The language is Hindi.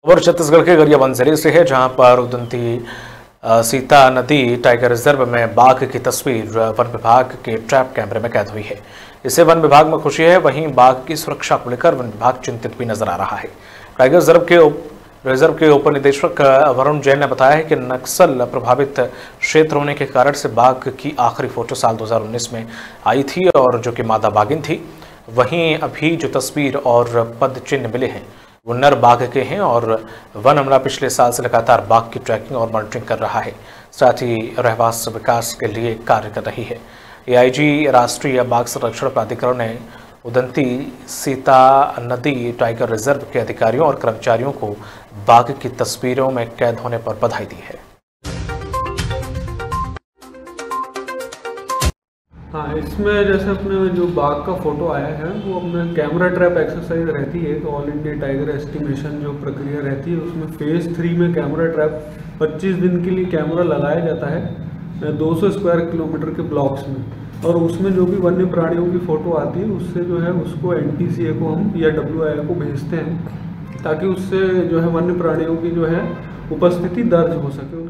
खबर छत्तीसगढ़ के गरियाबंद जिले से है, जहां पर उदंती सीता नदी टाइगर रिजर्व में बाघ की तस्वीर वन विभाग के ट्रैप कैमरे में कैद हुई है। इससे वन विभाग में खुशी है, वहीं बाघ की सुरक्षा को लेकर वन विभाग चिंतित भी नजर आ रहा है। टाइगर रिजर्व के उप निदेशक वरुण जैन ने बताया है कि नक्सल प्रभावित क्षेत्र होने के कारण से बाघ की आखिरी फोटो साल 2019 में आई थी और जो कि मादा बाघिन थी। वहीं अभी जो तस्वीर और पद चिन्ह मिले हैं वो नर बाघ के हैं और वन अमला पिछले साल से लगातार बाघ की ट्रैकिंग और मॉनिटरिंग कर रहा है, साथ ही रहवास विकास के लिए कार्य कर रही है। एआईजी राष्ट्रीय बाघ संरक्षण प्राधिकरण ने उदंती सीता नदी टाइगर रिजर्व के अधिकारियों और कर्मचारियों को बाघ की तस्वीरों में कैद होने पर बधाई दी है। हाँ, इसमें जैसे अपने जो बाघ का फोटो आया है वो अपने कैमरा ट्रैप एक्सरसाइज रहती है, तो ऑल इंडिया टाइगर एस्टिमेशन जो प्रक्रिया रहती है उसमें फेज़ 3 में कैमरा ट्रैप 25 दिन के लिए कैमरा लगाया जाता है 200 स्क्वायर किलोमीटर के ब्लॉक्स में, और उसमें जो भी वन्य प्राणियों की फ़ोटो आती है उससे जो है उसको NTCA को हम या WIA को भेजते हैं, ताकि उससे जो है वन्य प्राणियों की जो है उपस्थिति दर्ज हो सके।